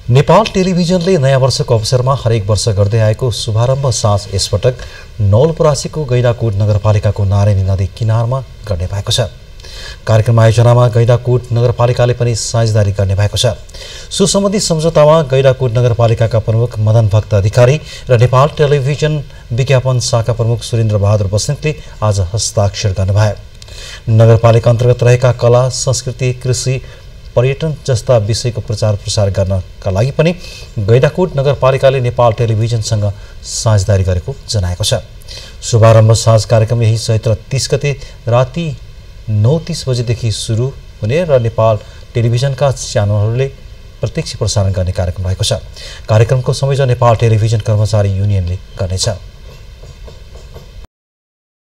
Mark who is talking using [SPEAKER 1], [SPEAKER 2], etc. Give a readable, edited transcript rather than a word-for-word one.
[SPEAKER 1] नेपाल टेलिभिजनले नयाँ वर्षको अवसरमा हरेक वर्ष गर्दै आएको शुभारम्भ साँझ यसपटक नवलपरासीको गैंडाकोट नगरपालिकाको नारायणी नदी किनारमा गर्ने भएको छ। कार्यक्रम आयोजनामा गैंडाकोट नगरपालिकाले पनि साझेदारी गर्ने भएको छ। सुसम्बन्धी सम्झौतामा गैंडाकोट नगरपालिकाका प्रमुख मदन भक्त अधिकारी र नेपाल टेलिभिजन विज्ञापन शाखा प्रमुख सुरेन्द्र बहादुर बस्नेतले आज हस्ताक्षर गर्नुभयो। नगरपालिका अन्तर्गत रहेका कला, संस्कृति, कृषि, पर्यटन जस्ता विषयको प्रचार प्रसार गर्नका लागि पनि गैंडाकोट नगरपालिकाले नेपाल टेलिभिजनसँग साझेदारी गरेको जनाएको छ। शुभारम्भ साँझ कार्यक्रम यही चैत्र 30 गते राति 9:30 बजेदेखि सुरु हुने र नेपाल टेलिभिजनका च्यानलहरूले प्रत्यक्ष प्रसारण गर्ने कार्यक्रम रहेको छ। कार्यक्रमको संयोजन नेपाल टेलिभिजन कर्मचारी युनियनले गर्नेछ।